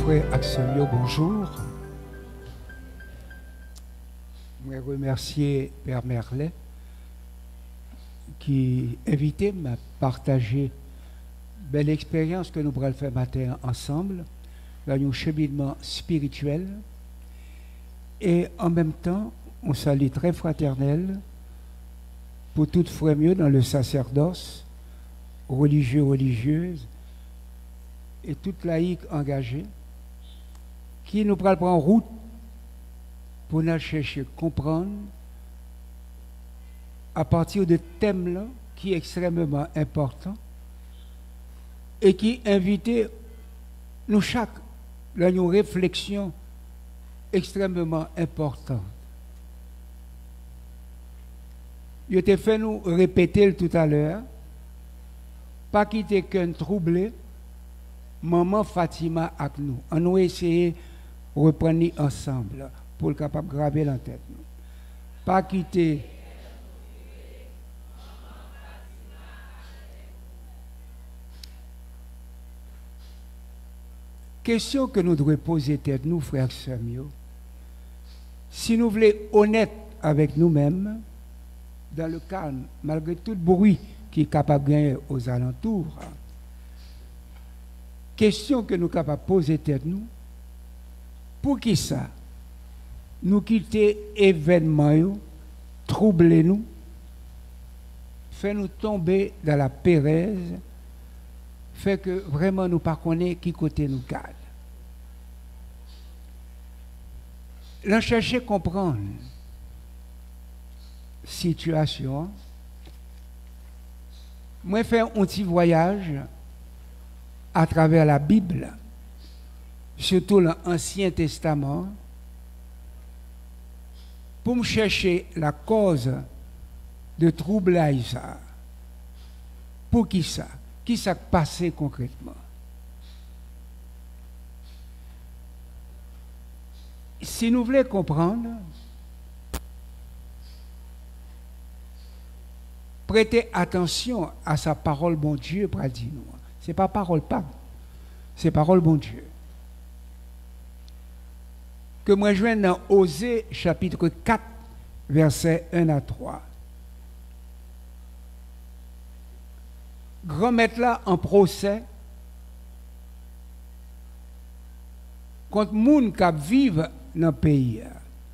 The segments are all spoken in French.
Frère Axelio, bonjour. Je remercie Père Merlet qui invité m'a partagé belle expérience que nous pourrons faire matin ensemble dans un cheminement spirituel et en même temps on salue très fraternel pour toutes frères mieux dans le sacerdoce, religieux, religieuses et toute laïque engagée qui nous prend en route pour nous chercher à comprendre à partir de thèmes-là qui est extrêmement important et qui invite nous chaque dans une réflexion extrêmement importante. Il était fait nous répéter tout à l'heure, pas quitter qu'un troublé, maman Fatima avec nous. On nous essayer de reprendre ensemble pour le capable de graver dans la tête. Pas quitter. Question que nous devons poser tête nous, frères et sœurs, si nous voulons être honnêtes avec nous-mêmes, dans le calme, malgré tout le bruit qui est capable de gagner aux alentours, question que nous sommes capables de poser tête nous, pour qui ça nous quitter événements, troubler nous, fait nous tomber dans la pérèse, fait que vraiment nous ne connaissons pas qui côté nous garde. Là, chercher à comprendre la situation. Moi, faire un petit voyage à travers la Bible, surtout l'Ancien Testament, pour me chercher la cause de troublage. Pour qui ça? Qui s'est passé concrètement? Si nous voulons comprendre, prêtez attention à sa parole, bon Dieu, pour dire nous. Ce n'est pas parole pas, c'est parole, bon Dieu. Que moi je viens dans Osée, chapitre 4, versets 1 à 3. Grand-maître là en procès contre les gens qui vivent dans le pays.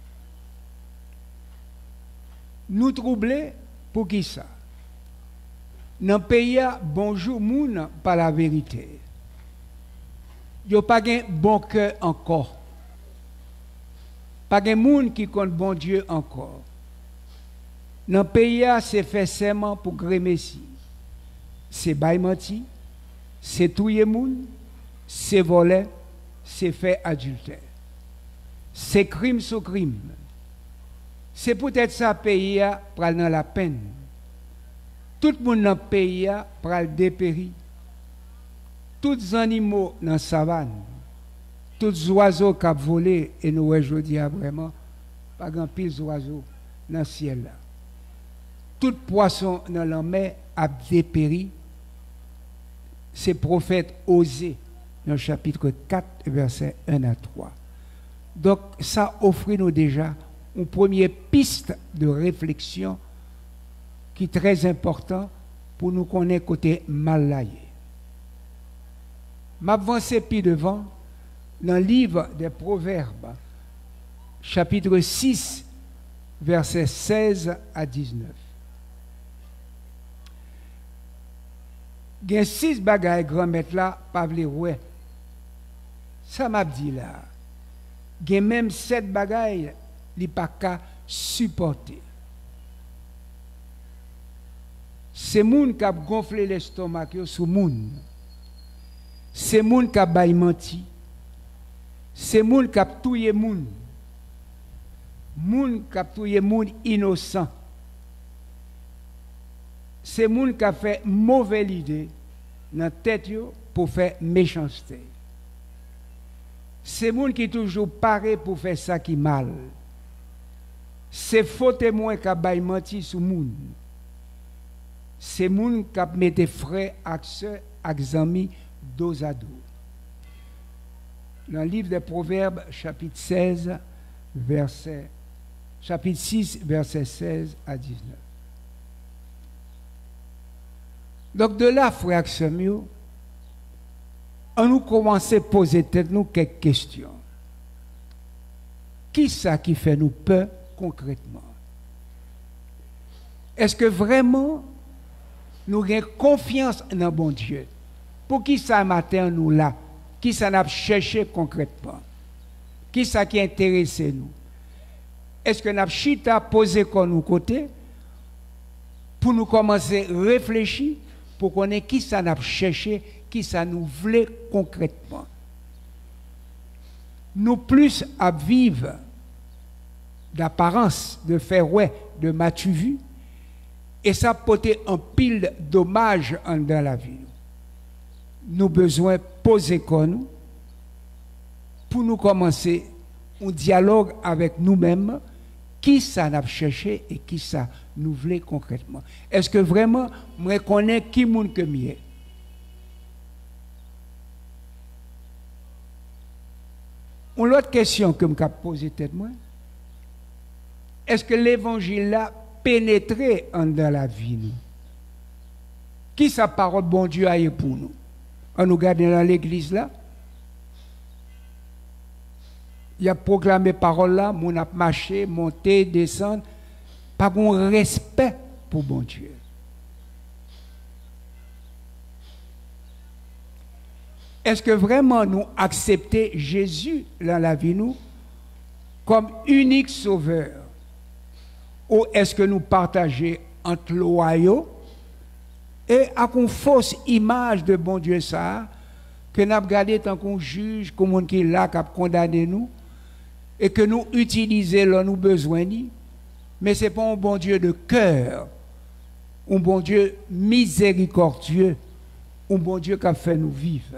Nous troubler pour qui ça? Dans le pays, bonjour, moun par la vérité. Il n'y a pas de bon cœur encore. Pas de moun qui compte bon Dieu encore. Dans le pays, c'est fait serment pour grémessi. C'est bail menti, c'est touyer moun, c'est voler, c'est fait adultère. C'est crime sur crime. C'est peut-être ça pays pral dans la peine. Tout le monde dans le pays pral dépérir. Tous les animaux dans la savane, tous les oiseaux qui ont volé, et nous aujourd'hui vraiment, pas grand pile d'oiseaux dans le ciel là. Tout poisson dans la mer a dépéri. C'est prophète Osée dans le chapitre 4, versets 1 à 3. Donc, ça offre nous déjà une première piste de réflexion qui est très important pour nous connaître côté mal laillé. M'avance puis devant dans le livre des Proverbes, chapitre 6, versets 16 à 19. Il y a 6 bagailles grand-mère là, pas vle ouais. Ça m'a dit là. Il y a même 7 bagailles, li pas qu'à supporter. C'est moun qui a gonflé l'estomac sous moun. C'est moun qui a bail menti. C'est moun qui a touye moun. Moun qui a touye moun innocent. C'est moun qui a fait mauvaise idée dans la tête pour faire méchanceté. C'est moun qui toujours paré pour faire ça qui mal. C'est faux témoin qui a bail menti sous moun. C'est moun qui a mis frères, ak sœurs, ak amis dos à dos. dans le livre des Proverbes, chapitre 6, verset 16 à 19. Donc de là, frère Samuel, on nous commence à poser nous quelques questions. Qui ça qui fait nous peur concrètement? Est-ce que vraiment nous avons confiance dans bon Dieu? Pour qui ça matin nous là? Qui ça n'a cherché concrètement? Qui ça qui intéresse nous? Est-ce que nous avons chita posé comme nous côté pour nous commencer à réfléchir pour qu'on ait qui ça n'a cherché, qui ça nous voulait concrètement? Nous plus à vivre d'apparence, de faire ouais, de matu vu, et ça porter un pile dommages dans la vie. Nous besoin poser comme nous pour nous commencer un dialogue avec nous-mêmes, qui ça n'a cherché et qui ça nous voulait concrètement. Est-ce que vraiment je reconnais qui monde que mieux? Une autre question que je me pose tête moi. Est-ce que l'évangile a pénétré dans la vie nous? Qui sa parole bon Dieu a eu pour nous? On nous regarde dans l'église là. Il a proclamé parole là, mon a marché, monté, descendre, pas bon respect pour bon Dieu. Est-ce que vraiment nous acceptons Jésus dans la vie nous comme unique sauveur? Ou est-ce que nous partageons entre loyaux et à une fausse image de bon Dieu ça que nous avons gardé tant qu'on juge, comme on qui est là qui a condamné nous et que nous utilisons là nous besoin mais ce n'est pas un bon Dieu de cœur, un bon Dieu miséricordieux, un bon Dieu qui a fait nous vivre.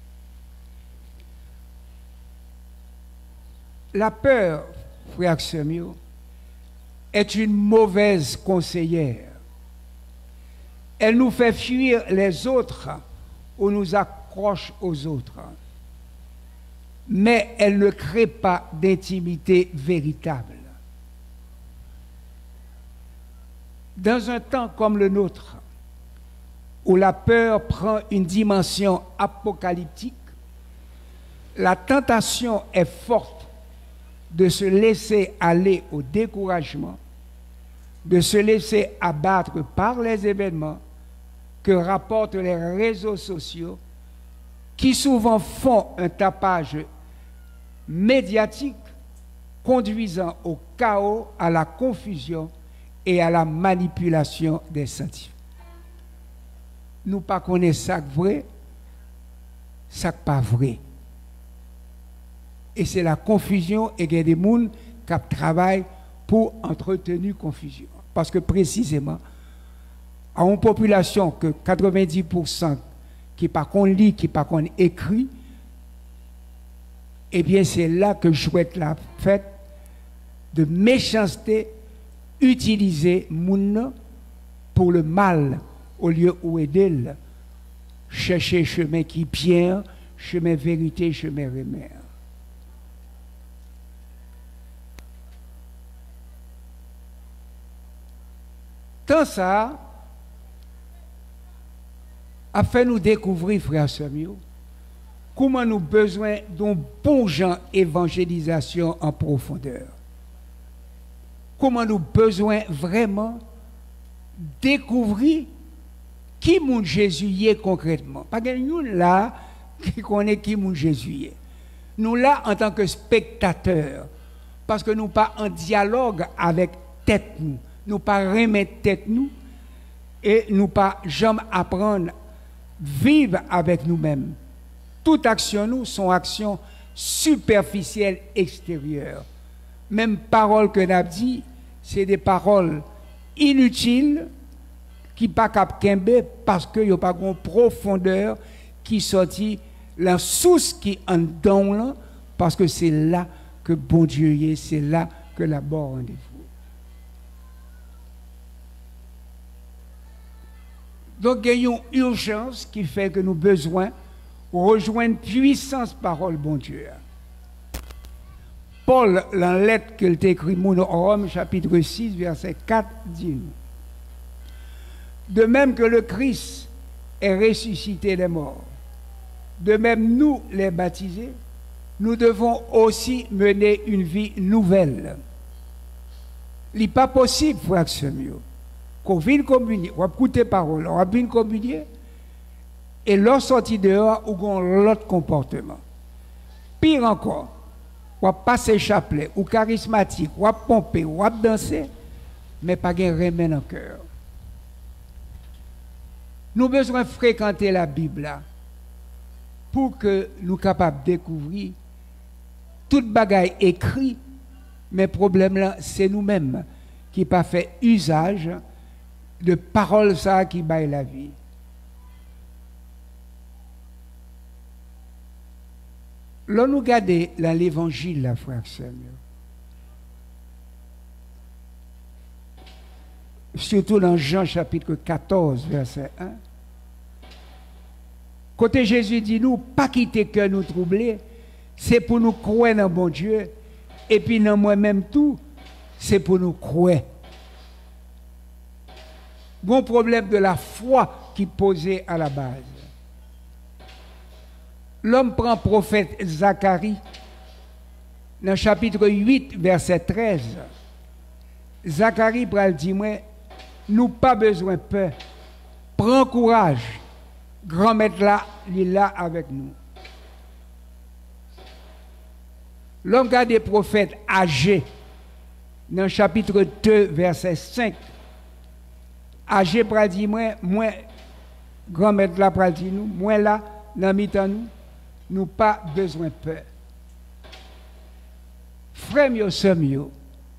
La peur, frère Samuel, est une mauvaise conseillère. Elle nous fait fuir les autres ou nous accroche aux autres. Mais elle ne crée pas d'intimité véritable. Dans un temps comme le nôtre, où la peur prend une dimension apocalyptique, la tentation est forte de se laisser aller au découragement, de se laisser abattre par les événements que rapportent les réseaux sociaux, qui souvent font un tapage médiatique conduisant au chaos, à la confusion et à la manipulation des sentiments. Nous ne connaissons pas ça vrai, ça pas vrai. Et c'est la confusion et il y a des gens qui travaillent pour entretenir confusion. Parce que précisément, à une population que 90% qui ne pas lit, qui ne pas écrit, eh bien c'est là que je souhaite la fête de méchanceté utiliser moun pour le mal au lieu où aider, chercher chemin qui pierre, chemin vérité, chemin remède. Tant ça a fait nous découvrir, frère Samuel, comment nous avons besoin d'un bon genre d'évangélisation en profondeur. Comment nous avons besoin vraiment découvrir qui mon Jésus est concrètement. Pas que nous là qui connaît qui mon Jésus est. Nous là en tant que spectateurs, parce que nous pas en dialogue avec tête nous. Nous pas remettre tête nous et nous pas jamais apprendre vivre avec nous-mêmes. Toute action nous sont actions superficielles extérieures. Même paroles que nous avons dit, c'est des paroles inutiles qui pas cap kembe parce que y a pas une profondeur qui sortit la source qui en donne parce que c'est là que bon Dieu y est, c'est là que la bonne rendez-vous. Donc, il y a une urgence qui fait que nous avons besoin rejoindre puissance parole bon Dieu. Paul, dans la lettre qu'il t'a écrit au Rome, chapitre 6, verset 4, dit nous. De même que le Christ est ressuscité des morts, de même nous, les baptisés, nous devons aussi mener une vie nouvelle. Il n'est pas possible, frère mieux, qu'on vienne communier, on va écouter parole, on va bien communier, et leur sortie dehors, ou qu'on l'autre comportement. Pire encore, on va passer chapelet, ou charismatique, ou va pomper, ou va danser, mais pas de remède dans le cœur. Nous avons besoin de fréquenter la Bible là, pour que nous soyons capables de découvrir toute bagaille écrit, mais le problème là, c'est nous-mêmes qui n'avons pas fait usage de paroles ça qui baillent la vie. Là, nous regardons dans l'évangile, la frère Samuel. Surtout dans Jean chapitre 14, verset 1. Côté Jésus dit nous, pas quitter que nous troubler, c'est pour nous croire dans bon Dieu, et puis dans moi-même tout, c'est pour nous croire. Bon problème de la foi qui posait à la base. L'homme prend prophète Zacharie, dans chapitre 8, verset 13. Zacharie pral dit moi, nous pas besoin de peur. Prends courage. Grand maître là, il est là avec nous. L'homme garde des prophètes âgés, dans chapitre 2, verset 5. Âgé pral dit moi, grand maître là pral dit nous, moi là, dans mi-temps nous pas besoin de peur. Frère mio, sœur mio,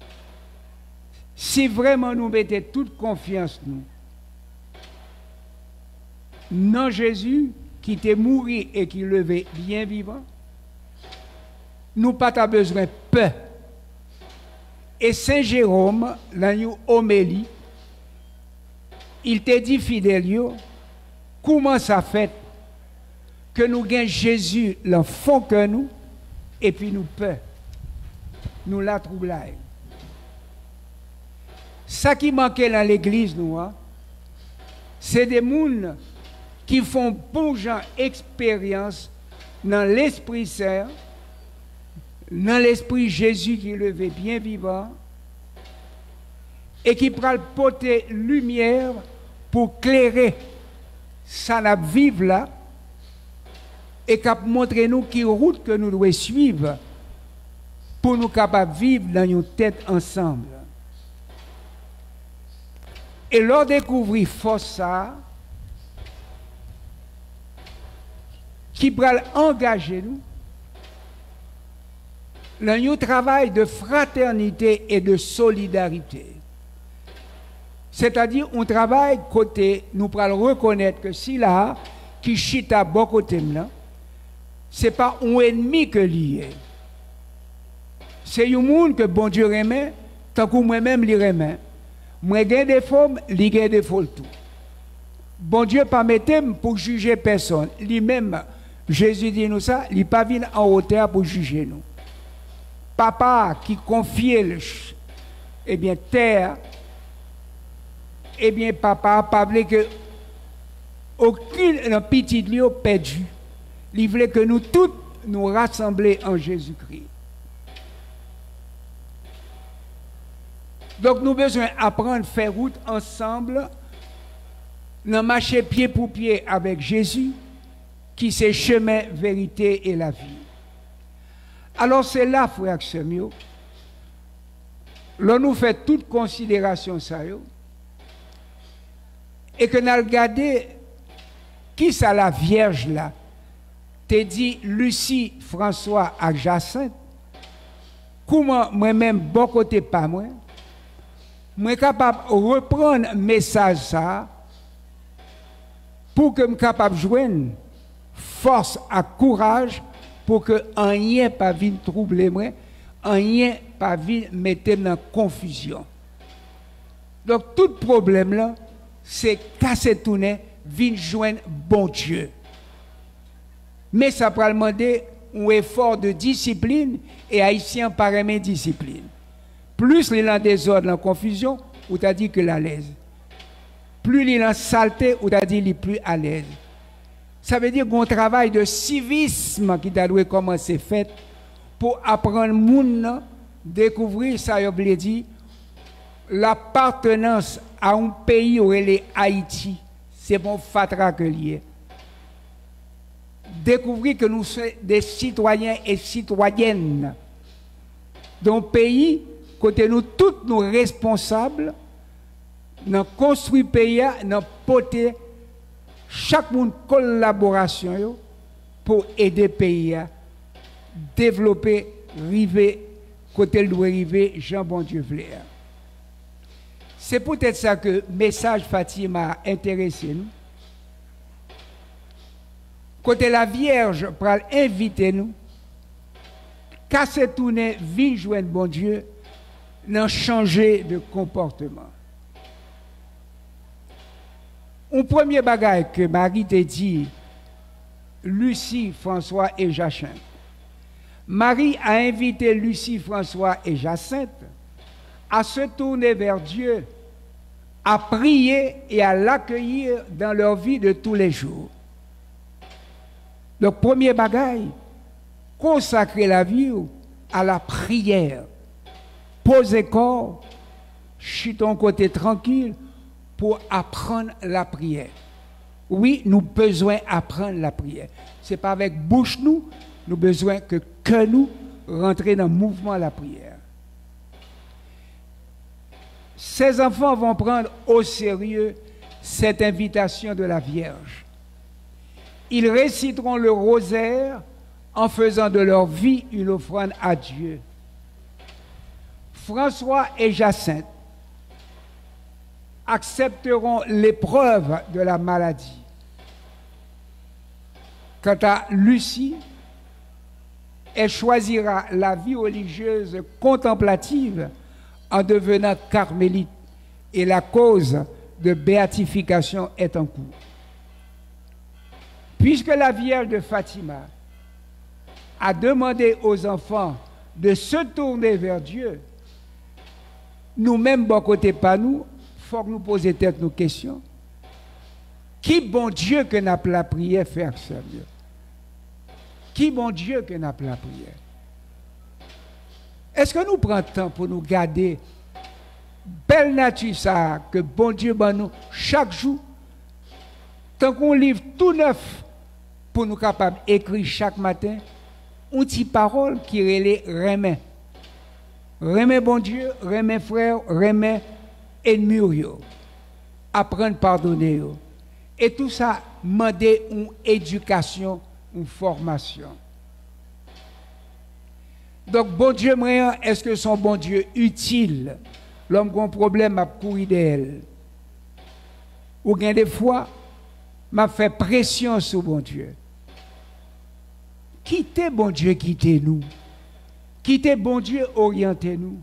si vraiment nous mettons toute confiance nous, non Jésus qui t'est mouru et qui levé bien vivant, nous pas besoin de peur. Et Saint Jérôme, dans une homélie, il t'a dit fidèle, comment ça fait que nous gagnons Jésus l'enfant que nous, et puis nous peur, nous la troublons. Ça qui manquait dans l'église, nous, c'est des gens qui font bon genre expérience dans l'Esprit Saint, dans l'Esprit Jésus qui est levé bien vivant, et qui prend le porter lumière pour clairer ça n'a vivre là, et qui montre nous qui route que nous devons suivre pour nous capables de vivre dans une tête ensemble. Et leur découvrir force ça, qui va engager nous dans un travail de fraternité et de solidarité. C'est-à-dire, on travaille côté, nous pourrons reconnaître que si là, qui chite à bon côté, ce n'est pas un ennemi que lié. C'est un monde que bon Dieu remet, tant que moi-même lui remet. Moi, j'ai des formes, lui, j'ai des folles tout. Bon Dieu, pas mettre pour juger personne. Lui-même, Jésus dit nous ça, il n'est pas venu en hauteur pour juger nous. Papa qui confie, eh bien, terre, eh bien, papa pas voulu que aucune petit lieu perdu. Il voulait que nous tous nous rassembler en Jésus-Christ. Donc, nous avons besoin d'apprendre à faire route ensemble, de marcher pied pour pied avec Jésus, qui c'est chemin, vérité et la vie. Alors, c'est là, frère Semio, là, nous faisons toute considération ça, et que nous regardons qui c'est la Vierge là. T'es dit Lucie, François et Jacinthe. Comment moi-même, bon côté pas moi, je suis capable de reprendre le message ça pour que je sois capable de joindre force et courage pour que rien pas vienne troubler moi, rien pas vienne mettre dans confusion. Donc tout problème là, c'est casser tourner, vienne joindre bon Dieu. Mais ça peut demander un effort de discipline et haïtien par aimer discipline. Plus il y a désordre, en confusion, ou t'as dit que à l'aise. Plus il y a saleté, ou t'as dit qu'il est plus à l'aise. Ça veut dire qu'on travail de civisme qui doit commencer fait pour apprendre monde découvrir ça veut dire l'appartenance à un pays où elle est Haïti. C'est bon fatra que lié. Découvrir que nous sommes des citoyens et citoyennes d'un pays côté nous tous nous responsables dans construire pays dans porter chaque monde collaboration pour aider le pays à développer river côté le doit arriver Jean bon Dieu Flair. C'est peut-être ça que le message Fatima a intéressé nous. Côté la Vierge pour inviter nous qu'à se tourner vie joindre bon Dieu dans changer de comportement. Un premier bagage que Marie t'a dit, Lucie, François et Jacinthe. Marie a invité Lucie, François et Jacinthe à se tourner vers Dieu, à prier et à l'accueillir dans leur vie de tous les jours. Le premier bagage, consacrer la vie à la prière. Poser corps, chute ton côté tranquille pour apprendre la prière. Oui, nous avons besoin d'apprendre la prière. Ce n'est pas avec bouche nous avons besoin que nous rentrions dans le mouvement de la prière. Ces enfants vont prendre au sérieux cette invitation de la Vierge. Ils réciteront le rosaire en faisant de leur vie une offrande à Dieu. François et Jacinthe accepteront l'épreuve de la maladie. Quant à Lucie, elle choisira la vie religieuse contemplative en devenant carmélite et la cause de béatification est en cours. Puisque la Vierge de Fatima a demandé aux enfants de se tourner vers Dieu, nous-mêmes, bon côté pas nous, il faut que nous posions tête nos questions. Qui bon Dieu que n'a pas la prière faire sérieux? Qui bon Dieu que n'a pas la prière? Est-ce que nous prenons le temps pour nous garder belle nature ça que bon Dieu ban nous chaque jour, tant qu'on livre tout neuf pour nous capables d'écrire chaque matin une petite parole qui relève remet. Remet bon Dieu, remet frère, remet ennemi, apprendre à pardonner. Et tout ça, demander une éducation, une formation. Donc, bon Dieu, est-ce que son bon Dieu utile? L'homme qui a un problème à courir d'elle. Ou bien des fois, m'a fait pression sur bon Dieu. Quittez bon Dieu, quittez-nous. Quittez bon Dieu, orientez-nous.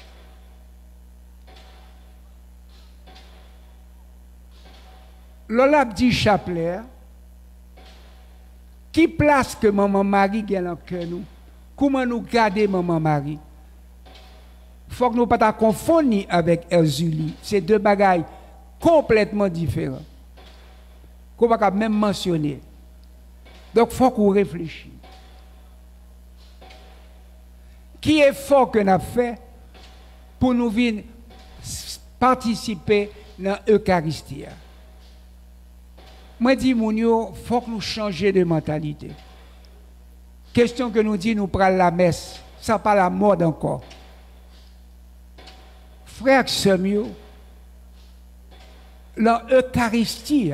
Lola dit chapelet, qui place que maman Marie gagne dans cœur nous? Comment nous garder maman Marie? Il faut que nous ne pas confondre avec Erzulie. C'est deux bagailles complètement différents. Qu'on ne va pas même mentionner. Donc il faut qu'on réfléchisse. Qui est fort que nous avons fait pour nous venir participer dans l'Eucharistie? Moi, je dis, il faut que nous changions de mentalité. Question que nous dit, nous prenons la messe. Ça n'est pas la mode encore. Frère Samuel, dans l'Eucharistie,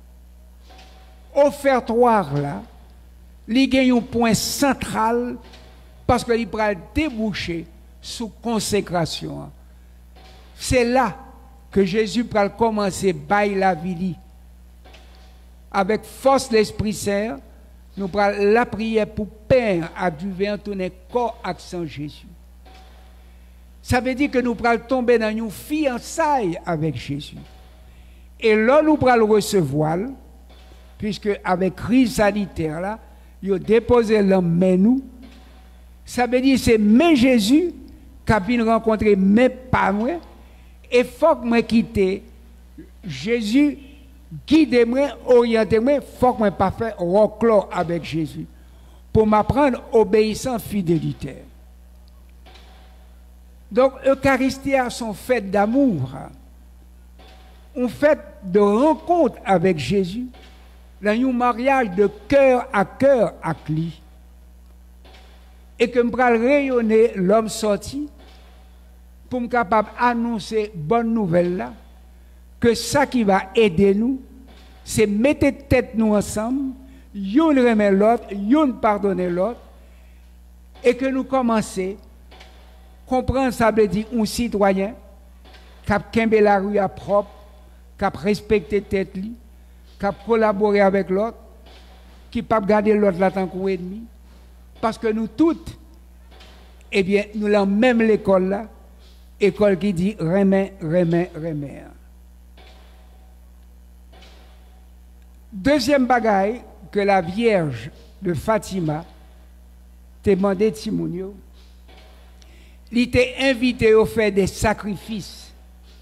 offertoire là, il y a un point central parce qu'il va déboucher sous consécration. C'est là que Jésus va commencer à bailler la vie. Avec force de l'Esprit Saint, nous prenons la prière pour peindre à du vin tourner corps accent Jésus. Ça veut dire que nous prenons tomber dans une fiançaille avec Jésus. Et là, nous prenons recevoir, puisque avec crise sanitaire, là, ils ont déposé l'homme mais nous. Ça veut dire c'est mais Jésus qui a pu rencontrer mais pas moi. Et faut que moi quitte Jésus, guide-moi, oriente-moi, faut que moi pas faire reclore avec Jésus. Pour m'apprendre obéissant fidélité. Donc, l'Eucharistie a son fête d'amour. On fait de rencontre avec Jésus dans un mariage de cœur avec lui. Et que je vais rayonner l'homme sorti pour me capable d'annoncer bonne nouvelle là, que ça qui va aider nous, c'est mettre tête nous ensemble, yon remet l'autre, yon pardonner l'autre, et que nous commençons à comprendre ça veut dire un citoyen qui a kembe la rue à propre, qui a respecté tête li, qui a collaboré avec l'autre, qui pas garder l'autre là tant qu'un ennemi, parce que nous toutes, eh bien, nous avons même l'école là, école qui dit remet. Deuxième bagaille que la Vierge de Fatima t'a demandé Timounio, il était invité à faire des sacrifices.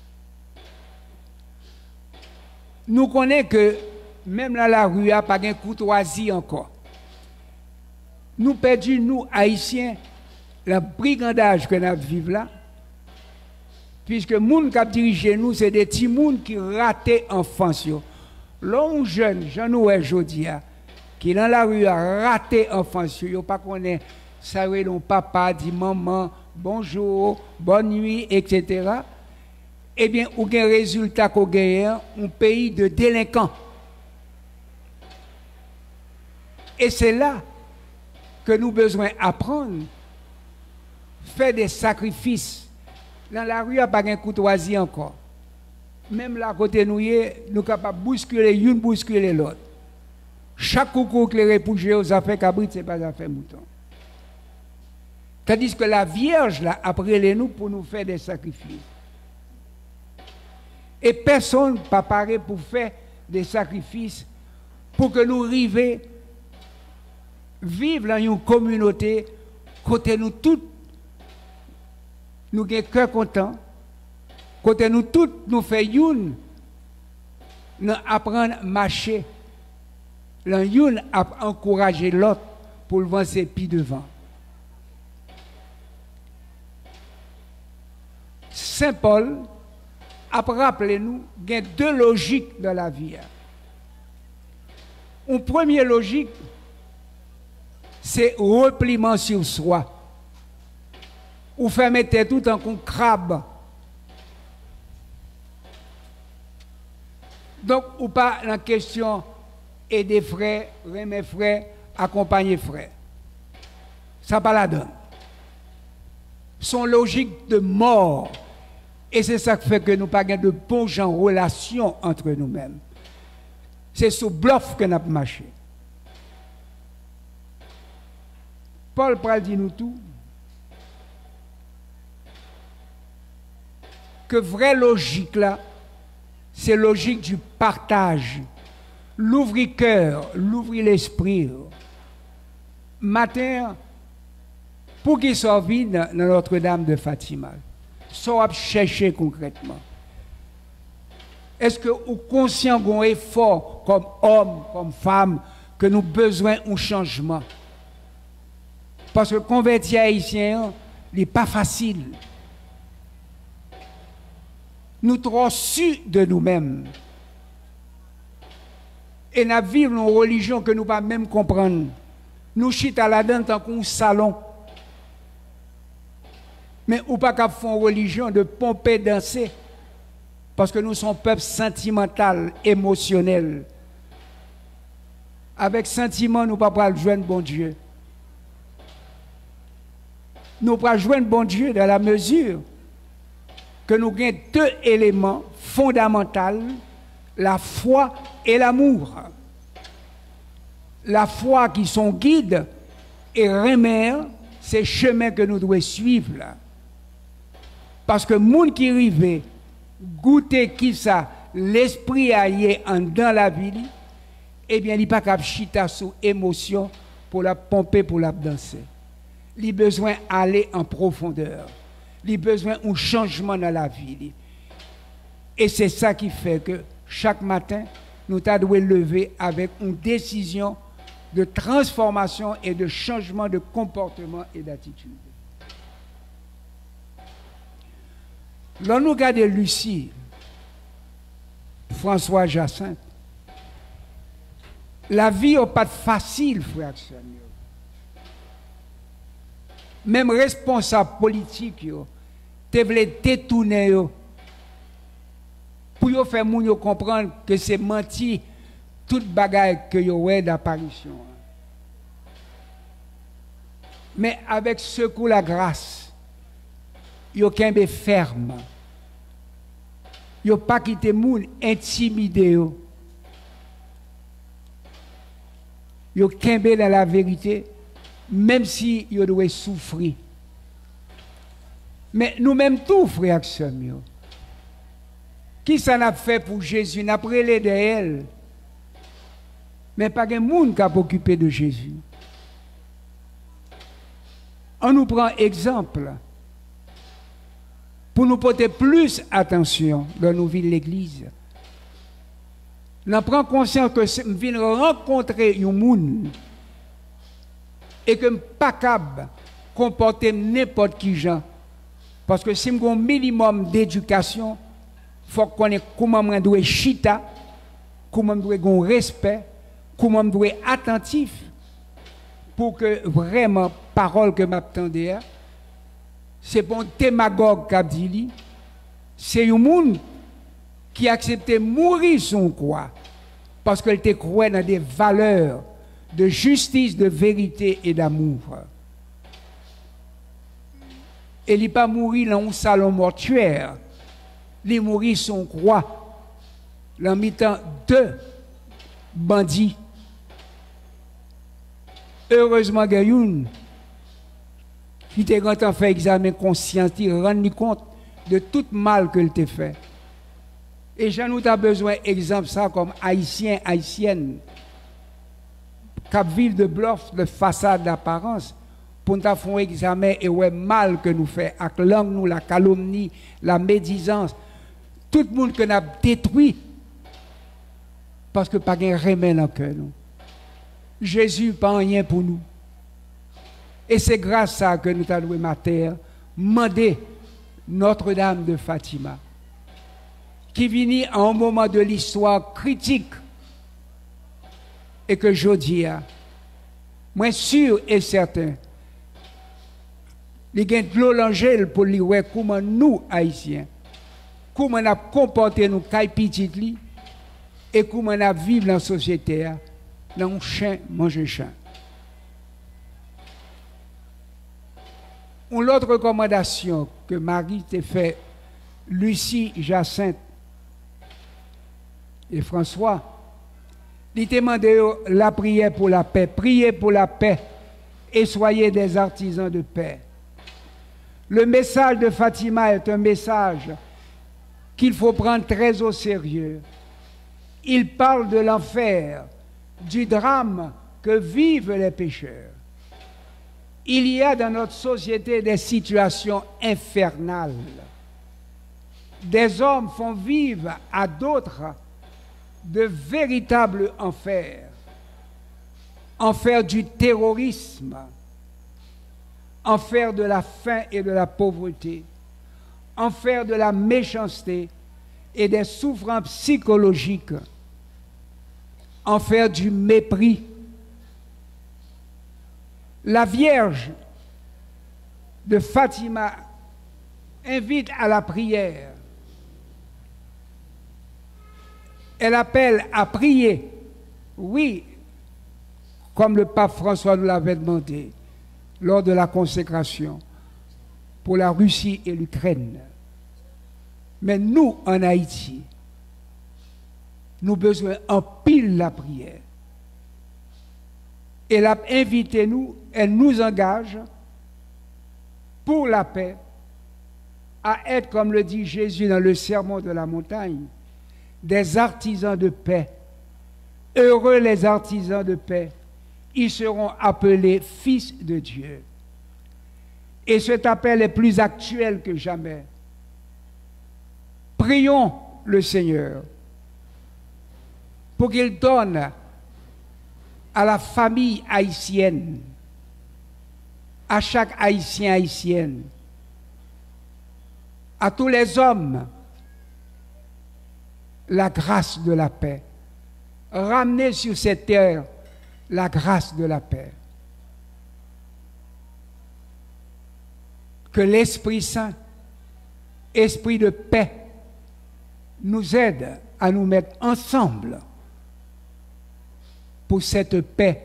Nous connaissons que même dans la rue, il n'y a pas de courtoisie encore. Nous perdons, nous, Haïtiens, le brigandage que nous vivons là, puisque les gens qui dirigent nous, c'est des petits gens qui ratent l'enfance. L'homme jeune, j'en ai aujourd'hui, qui dans la rue a raté l'enfance, il ne pas connaît ça, le papa dit maman, bonjour, bonne nuit, etc. Eh bien, ou un résultat qu'on gagne, un pays de délinquants. Et c'est là que nous avons besoin d'apprendre, faire des sacrifices. Dans la rue, il n'y a pas de courtoisie encore. Même là, côté nous, nous sommes capables de bousculer l'une, bousculer l'autre. Chaque coucou que les réfugiés aux affaires cabrites, ce n'est pas affaires moutons. Tandis que la Vierge, là, après les nous pour nous faire des sacrifices. Et personne n'est pas paré pour faire des sacrifices pour que nous arrivions vivre dans une communauté, côté nous tous, nous avons cœur content, côté nous tous, nous faisons nous apprendre à marcher, nous à encourager l'autre pour le vent ses pieds devant. Saint Paul a rappelé nous qu'il y a deux logiques dans la vie. Une première logique, c'est repliement sur soi. Ou faire mettre tout en un crabe. Donc, ou pas la question aider frères, remettre frères, accompagner frères. Ça pas la donne. Son logique de mort. Et c'est ça qui fait que nous n'avons pas de bons gens en relation entre nous-mêmes. C'est sous bluff que nous avons marché. Paul dit nous tout que vraie logique là, c'est logique du partage. L'ouvrir cœur, l'ouvrir l'esprit. Matin, pour qu'il soit vide dans Notre-Dame de Fatima, soit chercher concrètement. Est-ce que vous êtes conscient d'un effort comme homme, comme femme, que nous avons besoin d'un changement? Parce que convertir haïtien, il n'est pas facile. Nous trop sûrs de nous-mêmes. Et nous vivons une religion que nous ne pouvons pas même comprendre. Nous chitons là-dedans tant qu'un salon. Mais ou pas qu'à faire une religion de pomper, danser. Parce que nous sommes un peuple sentimental, émotionnel. Avec sentiment, nous ne pouvons pas joindre bon Dieu. Nous ne pouvons pas joindre bon Dieu dans la mesure que nous avons deux éléments fondamentaux, la foi et l'amour. La foi qui sont guides et remèrent ces chemins que nous devons suivre là. Parce que les gens qui arrivent goûter qui ça, l'esprit aillé en dans la vie, eh bien, il n'y a pas qu'à chita sous émotion pour la pomper, pour la danser. Il a besoin d'aller en profondeur. Il a besoin d'un changement dans la vie. Et c'est ça qui fait que chaque matin, nous devons lever avec une décision de transformation et de changement de comportement et d'attitude. Là, nous regardons Lucie, François Jacinthe. La vie n'est pas facile, frère. Même responsable politique, te voulait détourner pour faire moun yo comprendre que c'est menti toute bagaille que yo ouais d'apparition. Mais avec secours la grâce, yo kembe ferme. Yo pas quitté moun intimidé yo. Yo kembe dans la vérité même si yo doit souffrir. Mais nous-mêmes tous frères et sœurs, qui ça n'a fait pour Jésus, n'a prélé de elle. Mais pas de monde qui a occupé de Jésus. On nous prend exemple pour nous porter plus attention dans nos vies de l'Église. On prend conscience que je viens rencontrer un monde et que je ne suis pas capable de comporter n'importe qui gens. Parce que si j'ai un minimum d'éducation, il faut qu'on ait comment je dois chita, comment je dois avoir respect, comment je dois être attentif pour que vraiment, parole que m'attendais, c'est pas un démagogue qui a dit, c'est un monde qui a accepté de mourir son croix parce qu'elle te croit dans des valeurs de justice, de vérité et d'amour. Et il n'est pas mourir dans un salon mortuaire. Il est mourir son croix. En mettant deux bandits. Heureusement, il y a une qui était quand on fait examen conscient, il rend compte de tout mal que t'a fait. Et j'en ai besoin d'exemples ça comme haïtiens, haïtiennes, qui vivent de bluff, de façade d'apparence, pour nous faire un examen et ouais mal que nous fait, avec langue nous, la calomnie, la médisance, tout le monde que nous a détruit, parce que pas de remède dans le cœur nous. Jésus pas rien pour nous. Et c'est grâce à ça que nous avons loué ma terre, demander Notre-Dame de Fatima, qui vient à un moment de l'histoire critique, et que je dis, moi sûr et certain, il y a de l'angèle pour lui voir comment nous, Haïtiens, comment on a comporté nos cailles petites et comment on a vécu dans la société, dans un chien, manger chien. Une autre recommandation que Marie t'a fait, Lucie, Jacinthe et François, il t'a demandé la prière pour la paix. Priez pour la paix et soyez des artisans de paix. Le message de Fatima est un message qu'il faut prendre très au sérieux. Il parle de l'enfer, du drame que vivent les pécheurs. Il y a dans notre société des situations infernales. Des hommes font vivre à d'autres de véritables enfers. Enfer du terrorisme, enfer de la faim et de la pauvreté, enfer de la méchanceté et des souffrances psychologiques, enfer du mépris. La Vierge de Fatima invite à la prière. Elle appelle à prier, oui, comme le pape François nous l'avait demandé lors de la consécration pour la Russie et l'Ukraine. Mais nous, en Haïti, nous avons besoin en pile la prière. Elle a invité nous, elle nous engage pour la paix à être, comme le dit Jésus dans le sermon de la montagne, des artisans de paix. Heureux les artisans de paix. ils seront appelés fils de Dieu. Et cet appel est plus actuel que jamais. Prions le Seigneur pour qu'il donne à la famille haïtienne, à chaque Haïtien, Haïtienne, à tous les hommes, la grâce de la paix. Ramener sur cette terre la grâce de la paix. Que l'Esprit Saint, Esprit de paix, nous aide à nous mettre ensemble pour cette paix.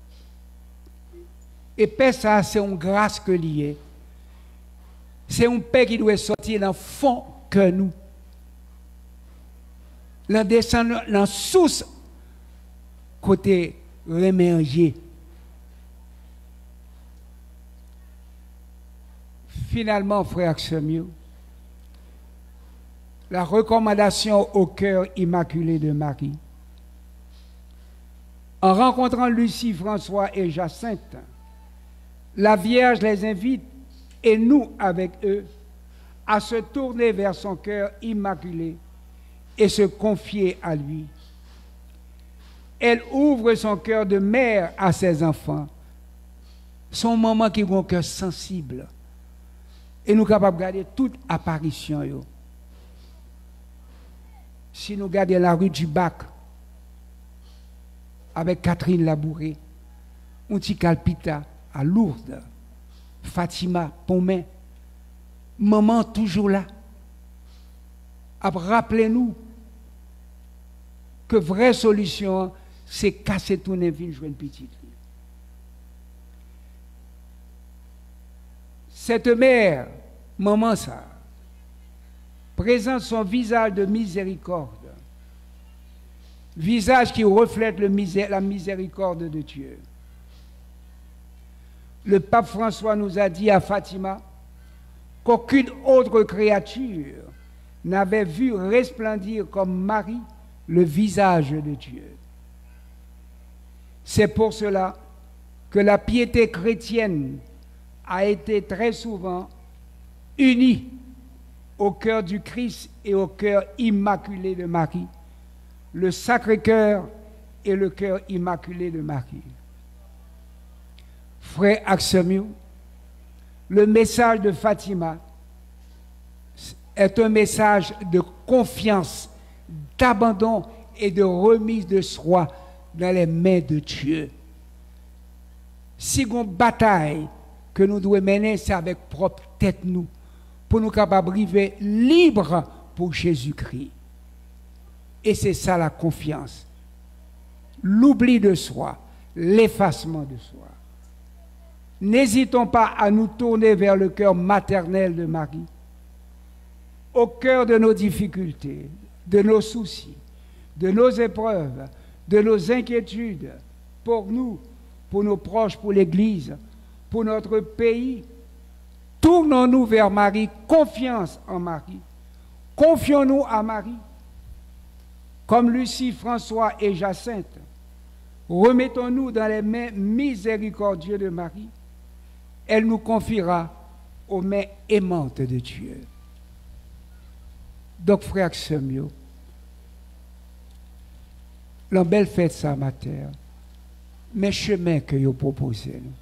Et paix, ça, c'est une grâce que liée. C'est une paix qui doit sortir dans le fond que nous. La descendre dans la source côté remercié. Finalement, frère Samuel, la recommandation au cœur immaculé de Marie. En rencontrant Lucie, François et Jacinthe, la Vierge les invite, et nous avec eux, à se tourner vers son cœur immaculé et se confier à lui. Elle ouvre son cœur de mère à ses enfants, son maman qui a un cœur sensible, et nous sommes capables de garder toute apparition. Yo. Si nous regardons la rue du Bac, avec Catherine Labouré, un petit Calpita à Lourdes, Fatima, Pomain, maman toujours là. Rappelez-nous que vraie solution, c'est casser tout le vie, jouer une petite fille. Cette mère, maman ça, présente son visage de miséricorde, visage qui reflète la miséricorde de Dieu. Le pape François nous a dit à Fatima qu'aucune autre créature n'avait vu resplendir comme Marie le visage de Dieu. C'est pour cela que la piété chrétienne a été très souvent unie au cœur du Christ et au cœur immaculé de Marie, le Sacré-Cœur et le cœur immaculé de Marie. Frère Axemiou, le message de Fatima est un message de confiance, d'abandon et de remise de soi dans les mains de Dieu. Si une bataille que nous devons mener, c'est avec propre tête nous, pour nous capables de vivre libres pour Jésus-Christ. Et c'est ça la confiance. L'oubli de soi, l'effacement de soi. N'hésitons pas à nous tourner vers le cœur maternel de Marie, au cœur de nos difficultés, de nos soucis, de nos épreuves, de nos inquiétudes, pour nous, pour nos proches, pour l'Église, pour notre pays. Tournons-nous vers Marie, confiance en Marie. Confions-nous à Marie. Comme Lucie, François et Jacinthe, remettons-nous dans les mains miséricordieuses de Marie. Elle nous confiera aux mains aimantes de Dieu. Donc, frère Samuel, la belle fête ça, ma terre, mes chemins que vous proposez, nous.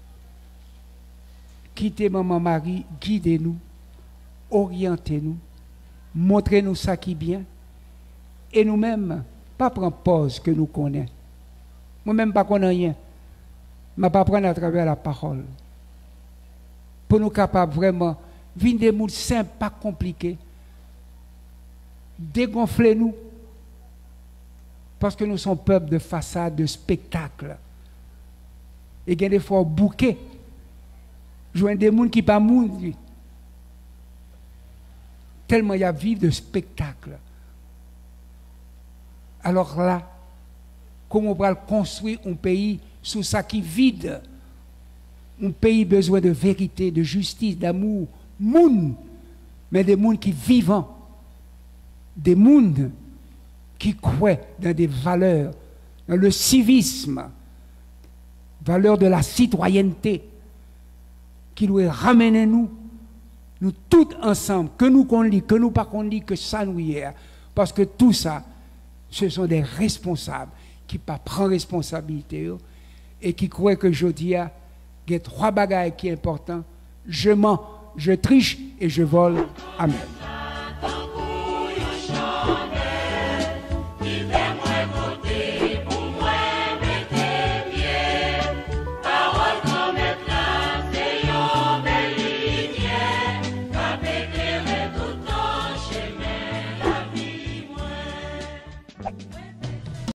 Quittez Maman Marie, guidez-nous, orientez-nous, montrez-nous ça qui est bien, et nous-mêmes, pas prendre pause que nous connaissons. Moi-même, pas connais rien, mais pas prendre à travers la parole. Pour nous capables vraiment, vivre des mots simples, pas compliqués, dégonflez-nous, parce que nous sommes peuple de façade, de spectacle. Et il y a des fois bouquets. Joindre des gens qui ne sont pas monde. Tellement il y a vivre de spectacle. Alors là, comment on va construire un pays sous ça qui vide? Un pays besoin de vérité, de justice, d'amour. Moun, mais des gens qui vivent. Des gens qui croient dans des valeurs, dans le civisme, valeur de la citoyenneté, qui doit ramener nous tous ensemble, que nous qu'on lit, que nous pas qu'on lit, que ça nous y est. Parce que tout ça, ce sont des responsables qui ne prennent pas responsabilité et qui croient que je dis, il y a 3 bagailles qui sont importantes. Je mens, je triche et je vole. Amen.